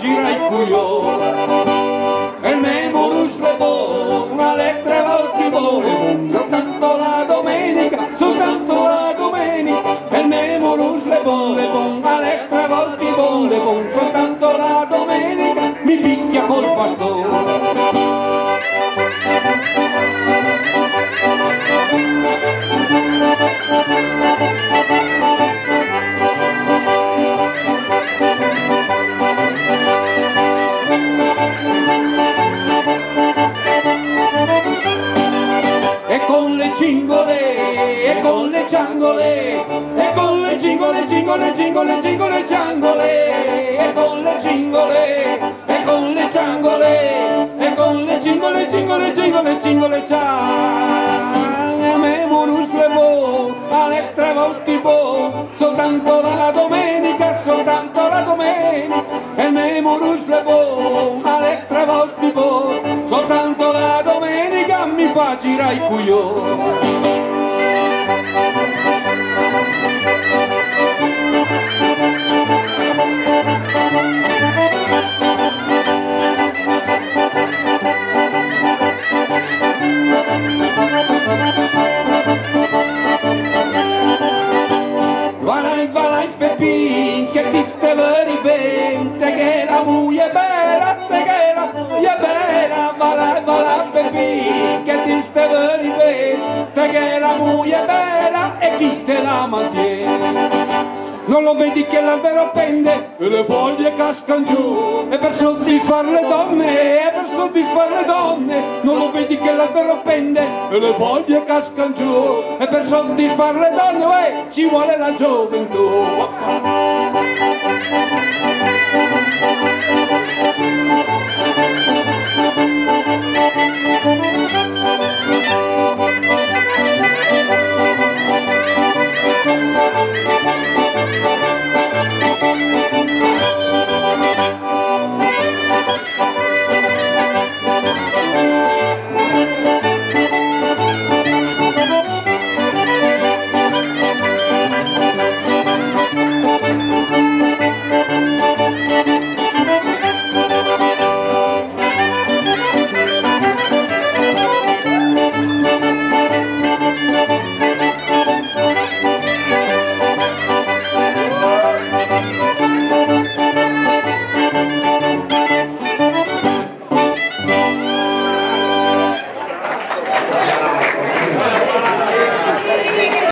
gira il cuio. E il memorus le una lettera volti vuole, soltanto la domenica, soltanto la domenica. E il memorus le una lettera volti vuole, soltanto la domenica mi picchia col bastone. E con le cingole, e con le ciangole, e con le cingole, cingole, cingole, cingole, ciangole, e con le cingole, e con le ciangole, e con le cingole, cingole, cingole, cingole, ciangole. Memorus levo, alle tre volte bo, soltanto la domenica, soltanto la domenica. E memorus levo, alle tre volte bo, soltanto la domenica mi fa girare il cuio. Vai Pepin, che ti te veri ben, te che la muia è bella, te che la muia è bella, vai Pepin, che ti te veri ben, te che la muia è bella e chi te la mantiene. Non lo vedi che l'albero pende e le foglie cascano giù, e per soddisfare le donne, e per soddisfare le donne. Non lo vedi che l'albero pende e le foglie cascano giù, e per soddisfare le donne ci vuole la gioventù.